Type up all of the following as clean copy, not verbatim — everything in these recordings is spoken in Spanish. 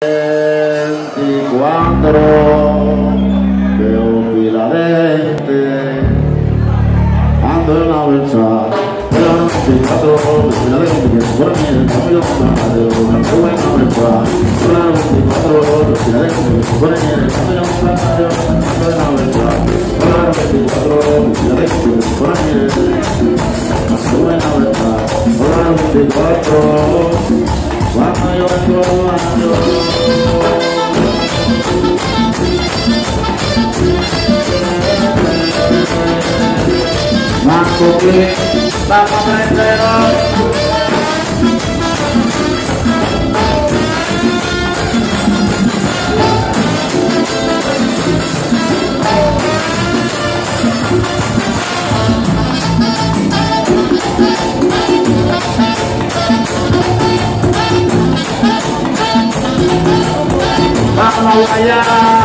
24 veo pila de gente, ando en la bolsa. Pero no 24 pila de gente que se pone en el camino contrario, ando en la bolsa. Pero no 24 pila de gente que se pone en el camino contrario, ando en la bolsa. Pero no 24 pila de gente que se pone en el ando en la bolsa. Pero no 24 cuando yo vengo Marco que vamos a entregar. Vamos allá.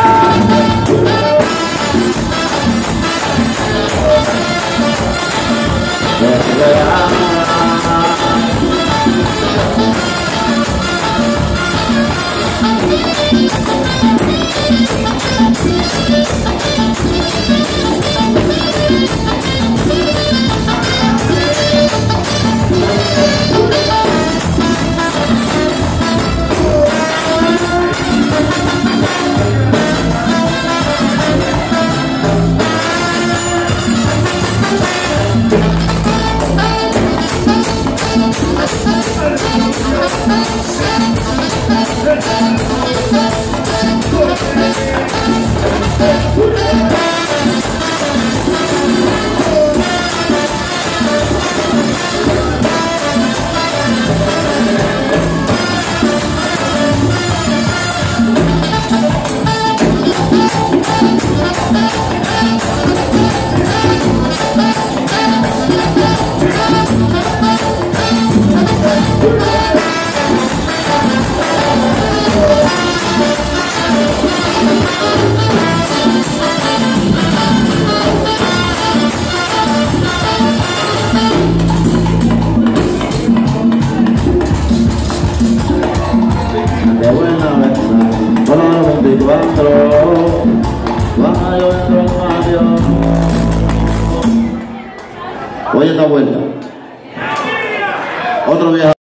De buena versa, con los 24, cuando yo entro en Mario. Oye esta vuelta, otro viaje.